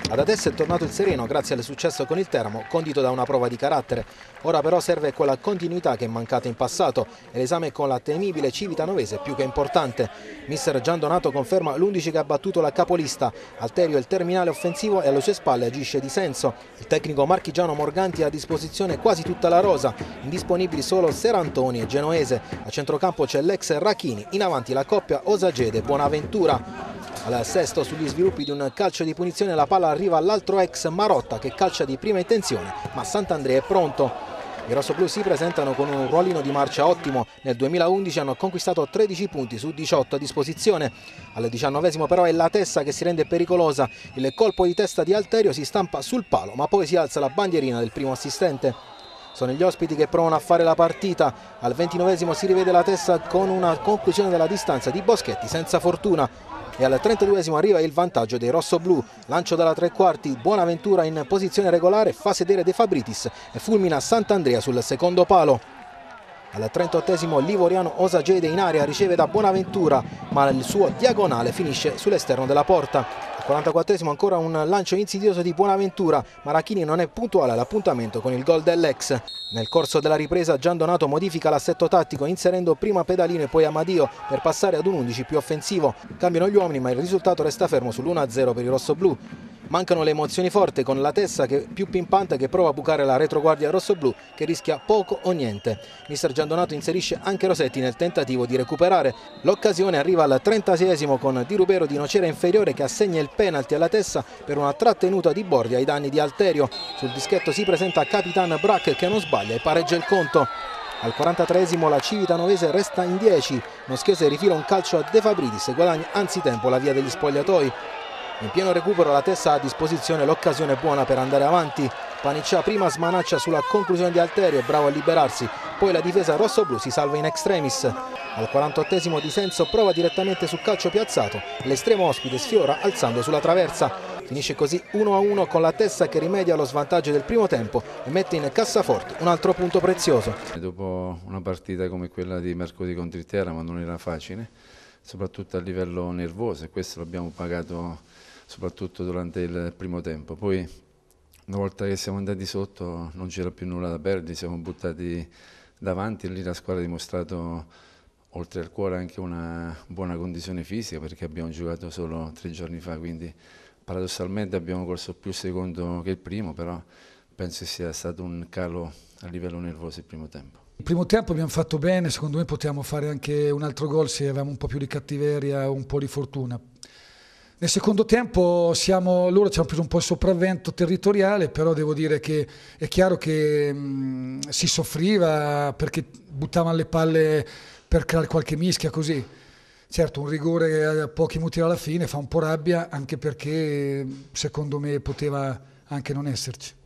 Ad Atessa è tornato il sereno grazie al successo con il Teramo, condito da una prova di carattere. Ora però serve quella continuità che è mancata in passato e l'esame con la temibile Civitanovese più che importante. Mister Gian Donato conferma l'11 che ha battuto la capolista. Alterio è il terminale offensivo e alle sue spalle agisce Di Senso. Il tecnico marchigiano Morganti ha a disposizione quasi tutta la rosa, indisponibili solo Serantoni e Genoese. A centrocampo c'è l'ex Rachini, in avanti la coppia Osagede Bonaventura. Al sesto, sugli sviluppi di un calcio di punizione, la palla arriva all'altro ex Marotta che calcia di prima intenzione, ma Sant'Andrea è pronto. I rossoblù si presentano con un ruolino di marcia ottimo. Nel 2011 hanno conquistato 13 punti su 18 a disposizione. Al 19esimo però è la Tessa che si rende pericolosa. Il colpo di testa di Alterio si stampa sul palo, ma poi si alza la bandierina del primo assistente. Sono gli ospiti che provano a fare la partita. Al 29esimo si rivede la Tessa con una conclusione della distanza di Boschetti senza fortuna. E al 32esimo arriva il vantaggio dei rossoblù. Lancio dalla tre quarti, Bonaventura in posizione regolare, fa sedere De Fabritis e fulmina Sant'Andrea sul secondo palo. Al 38esimo Livoriano Osagede in area riceve da Bonaventura, ma il suo diagonale finisce sull'esterno della porta. Al 44esimo ancora un lancio insidioso di Bonaventura, ma Rachini non è puntuale all'appuntamento con il gol dell'ex. Nel corso della ripresa Gian Donato modifica l'assetto tattico inserendo prima Pedalino e poi Amadio per passare ad un 11 più offensivo. Cambiano gli uomini ma il risultato resta fermo sull'1-0 per i rossoblù. Mancano le emozioni forti con la Tessa che più pimpante che prova a bucare la retroguardia rossoblù che rischia poco o niente. Mister Gian Donato inserisce anche Rosetti nel tentativo di recuperare. L'occasione arriva al 36esimo con Di Rubero di Nocera inferiore che assegna il penalty alla Tessa per una trattenuta di Bordi ai danni di Alterio. Sul dischetto si presenta Capitan Brac che non sbaglia e pareggia il conto. Al 43esimo la Civitanovese resta in 10. Moschese rifila un calcio a De Fabritis e guadagna anzitempo la via degli spogliatoi. In pieno recupero la Tessa ha a disposizione l'occasione buona per andare avanti. Paniccia prima smanaccia sulla conclusione di Alterio, bravo a liberarsi, poi la difesa rossoblù si salva in extremis. Al 48esimo Di Senso prova direttamente su calcio piazzato, l'estremo ospite sfiora alzando sulla traversa. Finisce così 1-1 con la Tessa che rimedia allo svantaggio del primo tempo e mette in cassaforte un altro punto prezioso. Dopo una partita come quella di mercoledì contro il Teramo non era facile, soprattutto a livello nervoso, e questo l'abbiamo pagato soprattutto durante il primo tempo. Poi una volta che siamo andati sotto non c'era più nulla da perdere, siamo buttati davanti e lì la squadra ha dimostrato oltre al cuore anche una buona condizione fisica perché abbiamo giocato solo 3 giorni fa, quindi paradossalmente abbiamo corso più il secondo che il primo, però penso sia stato un calo a livello nervoso il primo tempo. Il primo tempo abbiamo fatto bene, secondo me potevamo fare anche un altro gol se avevamo un po' più di cattiveria o un po' di fortuna. Nel secondo tempo loro ci hanno preso un po' il sopravvento territoriale, però devo dire che è chiaro che si soffriva perché buttavano le palle per creare qualche mischia così. Certo, un rigore a pochi minuti alla fine fa un po' rabbia, anche perché secondo me poteva anche non esserci.